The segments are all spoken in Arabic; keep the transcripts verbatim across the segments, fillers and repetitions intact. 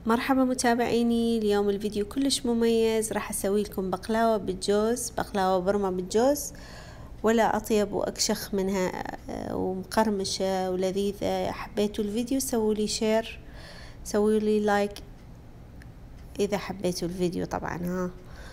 مرحبا متابعيني. اليوم الفيديو كلش مميز، راح اسوي لكم بقلاوة بالجوز، بقلاوة برمة بالجوز، ولا اطيب واكشخ منها ومقرمشة ولذيذة. حبيتوا الفيديو سووا لي شير، سووا لي لايك اذا حبيتوا الفيديو طبعا، ها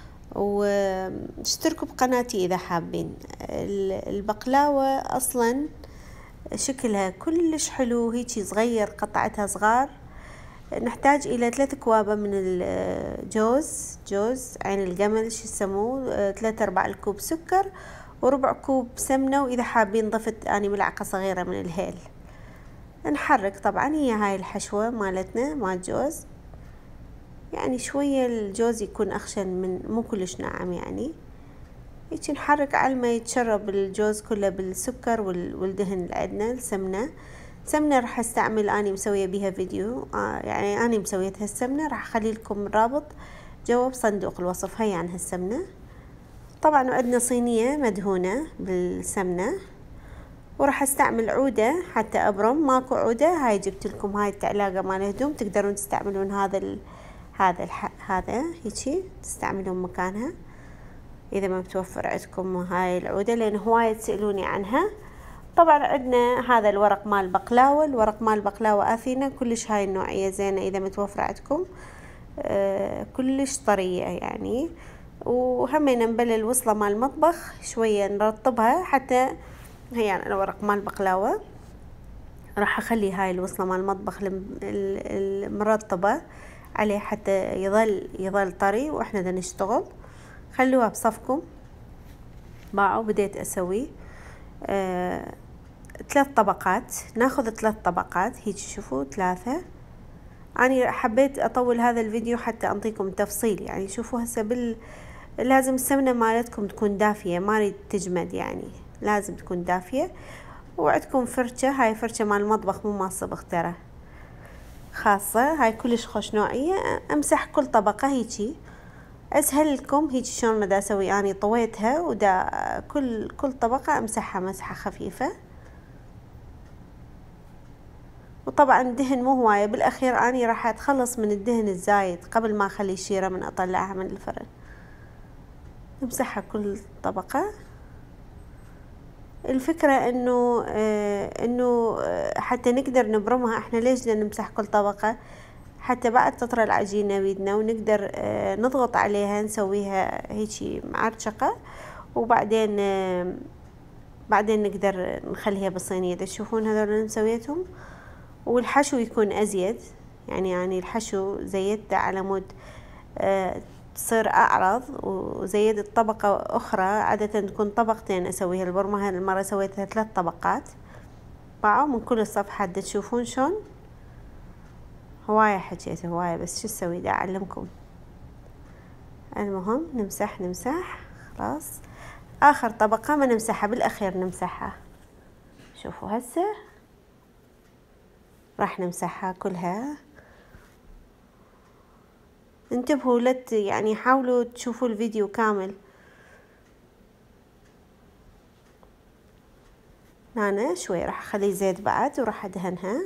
واشتركوا بقناتي اذا حابين. البقلاوة اصلا شكلها كلش حلو، هيجي صغير، قطعتها صغار. نحتاج الى ثلاث كوابة من الجوز، جوز عين الجمل شو يسموه، ثلاثة ارباع الكوب سكر وربع كوب سمنة، واذا حابين ضفت اني ملعقة صغيرة من الهيل. نحرك طبعا، هي هاي الحشوة مالتنا مال جوز، يعني شوية الجوز يكون اخشن، من مو كلش ناعم يعني. هيك نحرك على ما يتشرب الجوز كله بالسكر والدهن اللي عندنا. السمنة سمنة راح استعمل، اني مسوية بيها فيديو، آه يعني اني مسويتها السمنة، راح اخلي لكم الرابط جوا بصندوق الوصف. هي عن هالسمنة. طبعا عندنا صينية مدهونة بالسمنة، وراح استعمل عودة حتى ابرم. ماكو عودة، هاي جبت لكم هاي التعلاقة مال هدوم، تقدرون تستعملون هذا ال هذا الح هذا هيجي تستعملون مكانها اذا ما بتوفر عندكم هاي العودة، لان هواية تسألوني عنها. طبعا عندنا هذا الورق مال بقلاوة، الورق مال بقلاوة اثينا، كلش هاي النوعية زينة اذا متوفرة عندكم، آه كلش طرية يعني. وهمين نبلل وصلة مال المطبخ شوية نرطبها، حتى هي يعني الورق مال بقلاوة راح اخلي هاي الوصلة مال المطبخ المرطبة عليه حتى يظل يظل طري واحنا دا نشتغل. خلوها بصفكم. باعوا بديت اسوي آه ثلاث طبقات، ناخذ ثلاث طبقات هيك، شوفوا ثلاثة. أنا حبيت أطول هذا الفيديو حتى أعطيكم تفصيل، يعني شوفوا هسه بال لازم السمنة مالتكم تكون دافية، ما ريد تجمد يعني، لازم تكون دافية. وعندكم فرشة، هاي فرشة مال المطبخ مو مال صبغ ترى، خاصة هاي كلش خوش نوعية. أمسح كل طبقة هيجي، أسهل لكم هيجي شلون ما دا أسوي. أنا طويتها ودا كل كل طبقة أمسحها مسحة خفيفة. وطبعا الدهن مو هواية، بالاخير اني راح اتخلص من الدهن الزايد قبل ما اخلي الشيرة من اطلعها من الفرن. نمسحها كل طبقة. الفكرة انه آه انه آه حتى نقدر نبرمها احنا. ليش بدنا نمسح كل طبقة؟ حتى بعد تطرى العجينة بيدنا ونقدر آه نضغط عليها، نسويها هيجي معرشقة، وبعدين آه بعدين نقدر نخليها بالصينية. تشوفون هذول اللي مسويتهم، والحشو يكون أزيد يعني يعني الحشو زيدته على مود أه تصير أعرض، وزيدت طبقة أخرى، عادة تكون طبقتين أسويها البرمة. هالمرة سويتها ثلاث طبقات. باعوا من كل الصفحة دا تشوفون شون. هواية حكيت هواية، بس شو اسوي دا أعلمكم. المهم نمسح نمسح خلاص. آخر طبقة ما نمسحها، بالأخير نمسحها. شوفوا هسه راح نمسحها كلها. انتبهوا لت يعني حاولوا تشوفوا الفيديو كامل. هنا شوي راح اخلي زيت بعد وراح ادهنها.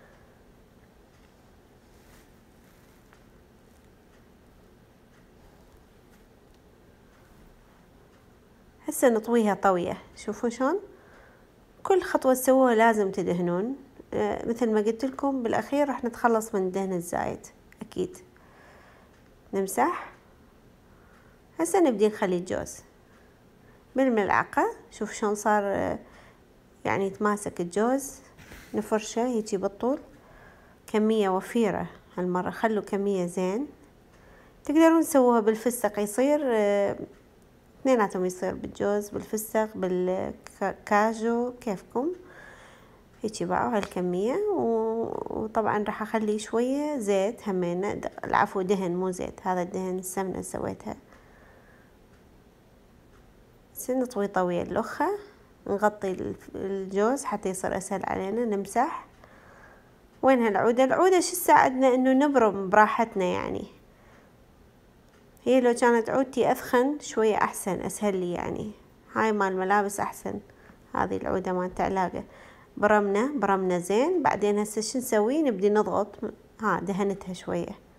هسه نطويها طوية. شوفوا شون كل خطوة تسووها لازم تدهنون. آه مثل ما قلت لكم، بالاخير راح نتخلص من الدهن الزايد اكيد. نمسح. هسه نبدي نخلي الجوز بالملعقة. شوف شون صار آه يعني يتماسك الجوز. نفرشه هيجي بالطول، كمية وفيرة هالمرة، خلوا كمية زين. تقدرون تسووها بالفستق، يصير اه اثنيناتهم، يصير بالجوز بالفستق بالكاجو كيفكم. هيجي باعوا هالكمية. وطبعا راح اخلي شوية زيت همين، العفو دهن مو زيت، هذا الدهن السمنة سويتها. نطوي طوية اللخة، نغطي الجوز حتى يصير اسهل علينا. نمسح. وين هالعودة؟ العودة شو تساعدنا انه نبرم براحتنا يعني. هي لو كانت عودتي اثخن شوية احسن، اسهل لي يعني. هاي مال ملابس احسن، هذه العودة مال تعلاقة. برمنا برمنا زين. بعدين هسه شو نسوي؟ نبدي نضغط. ها دهنتها شوية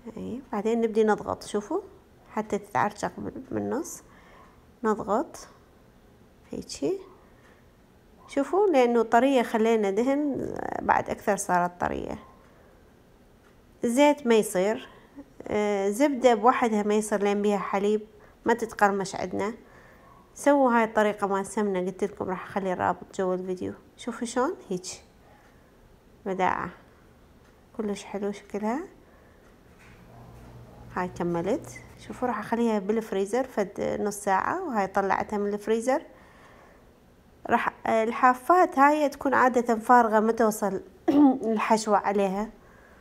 اي بعدين نبدي نضغط، شوفوا حتى تتعرشق بالنص، نضغط هيجي، شوفوا لانه طرية خلينا دهن بعد اكثر صارت طرية. زيت ما يصير، آه زبدة بوحدها ما يصير لين بيها حليب ما تتقرمش عندنا. سووا هاي الطريقة مع السمنة، قلت لكم راح اخلي الرابط جوا الفيديو. شوفوا شلون هيك بداعة كلش حلو شكلها. هاي كملت، شوفوا راح اخليها بالفريزر فد نص ساعة، وهاي طلعتها من الفريزر. راح الحافات هاي تكون عادة فارغة ما توصل الحشوة عليها،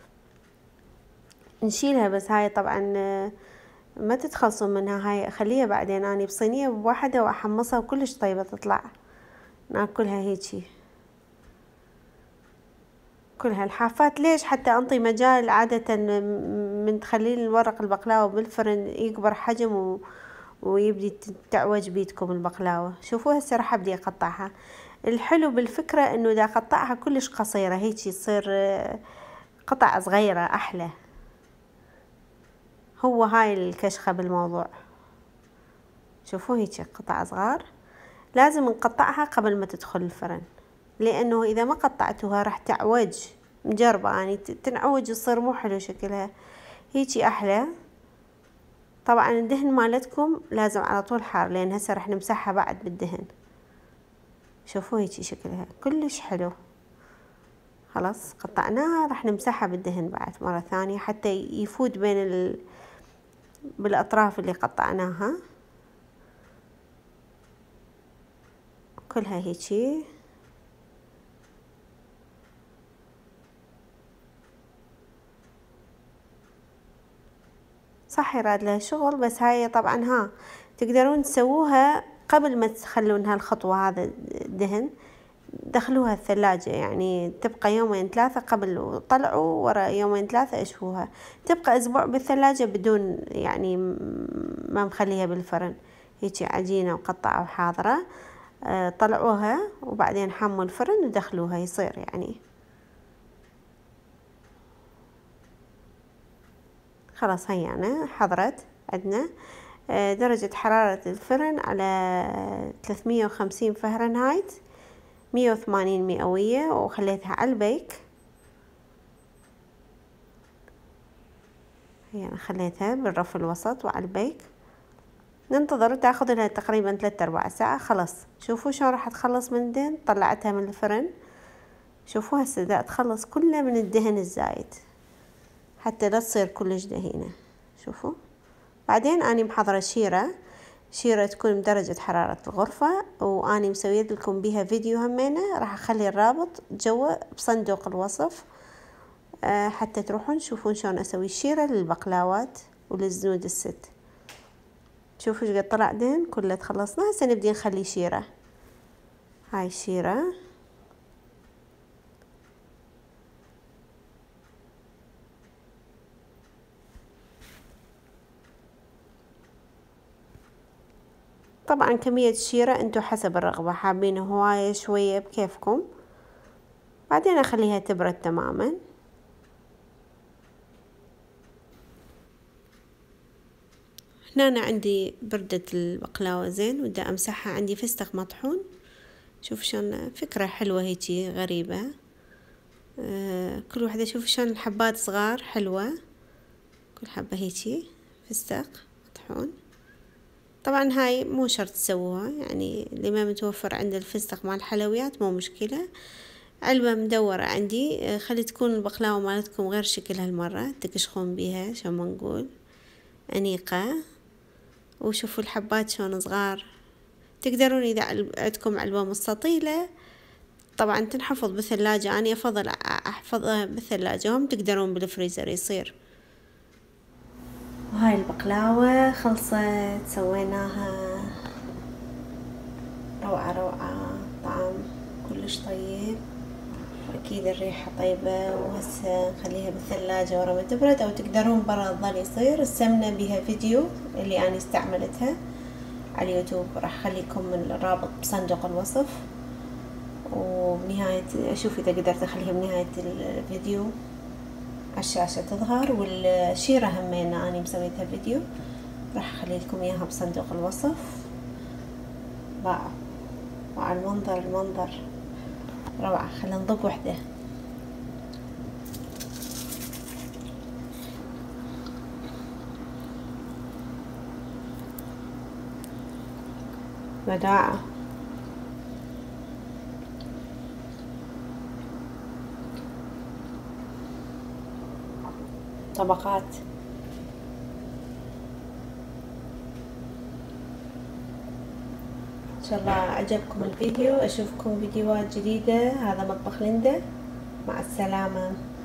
نشيلها. بس هاي طبعا ما تتخلصون منها، هاي اخليها بعدين اني بصينية بواحدة واحمصها وكلش طيبة تطلع ناكلها هيجي. كل هالحافات ليش؟ حتى انطي مجال عادة من تخلين الورق البقلاوة بالفرن يكبر حجم و... ويبدي تعوج بيدكم البقلاوة. شوفوا هسه راح ابدي اقطعها. الحلو بالفكرة انه اذا اقطعها كلش قصيرة هيك يصير قطع صغيرة احلى. هو هاي الكشخة بالموضوع، شوفوا هيك قطع صغار. لازم نقطعها قبل ما تدخل الفرن، لانه اذا ما قطعتوها راح تعوج. مجربة يعني تنعوج يصير مو حلو شكلها. هيجي احلى. طبعا الدهن مالتكم لازم على طول حار، لان هسه راح نمسحها بعد بالدهن. شوفوا هيجي شكلها كلش حلو. خلاص قطعناها، راح نمسحها بالدهن بعد مرة ثانية حتى يفوت بين ال... بالاطراف اللي قطعناها كلها هيجي. صح يراد لها شغل، بس هاي طبعا ها تقدرون تسووها قبل ما تخلون هالخطوة. هذا الدهن دخلوها الثلاجة، يعني تبقى يومين ثلاثة قبل وطلعوا ورا يومين ثلاثة اشوها. تبقى اسبوع بالثلاجة بدون يعني ما مخليها بالفرن. هيجي عجينة وقطعة وحاضرة. اه طلعوها وبعدين حموا الفرن ودخلوها يصير يعني خلاص. هيانا حضرت عندنا درجة حرارة الفرن على ثلاثمية وخمسين فهرنهايت، مية وثمانين مئوية، وخليتها على البيك. هيانا خليتها بالرف الوسط وعلى البيك. ننتظر تاخذ لها تقريبا ثلاثة ارباع ساعة. خلاص شوفوا شلون راح تخلص من الدهن. طلعتها من الفرن، شوفوا هسه دا تخلص كله من الدهن الزايد حتى لا تصير كلش دهينة. شوفوا بعدين اني محضرة شيرة، شيرة تكون بدرجة حرارة الغرفة، واني مسوية لكم بيها فيديو همينة. راح اخلي الرابط جوا بصندوق الوصف أه حتى تروحون تشوفون شلون اسوي الشيرة للبقلاوات وللزنود الست. شوفوا ايش قد طلع دهن كله. تخلصنا هسه نبدي نخلي شيرة. هاي الشيرة طبعا كمية الشيرة انتو حسب الرغبة، حابين هواية شوية بكيفكم. بعدين اخليها تبرد تماما. هنا أنا عندي بردت البقلاوة زين، ودا امسحها. عندي فستق مطحون. شوف شلون فكرة حلوة هيجي غريبة. آه كل واحدة شوف شلون الحبات صغار حلوة، كل حبة هيجي فستق مطحون. طبعا هاي مو شرط تسووها، يعني اللي ما متوفر عند الفستق مع الحلويات مو مشكلة. علبة مدورة عندي، خلي تكون البقلاوة مالتكم غير شكل هالمرة، تكشخون بيها شو ما نقول أنيقة. وشوفوا الحبات شلون صغار. تقدرون إذا عندكم علبة مستطيلة طبعا تنحفظ بالثلاجة، أنا أفضل أحفظها بالثلاجة، هم تقدرون بالفريزر يصير. وهاي البقلاوة خلصت، سويناها روعة روعة، طعم كلش طيب، وأكيد الريحة طيبة. وهسه نخليها بالثلاجة ورا ما تبرد، أو تقدرون برا تظل يصير. السمنة بها فيديو اللي أنا استعملتها على اليوتيوب، راح أخليكم من الرابط بصندوق الوصف. وبنهاية أشوف إذا قدرت أخليها بنهاية الفيديو. على الشاشة تظهر، والشيرة همين أنا مسويتها فيديو، راح أخلي لكم إياها بصندوق الوصف. واو وعلى المنظر، المنظر روعة. خلينا نضق وحدة. وداعة. طبقات. ان شاء الله عجبكم الفيديو، اشوفكم فيديوهات جديدة. هذا مطبخ ليندا، مع السلامة.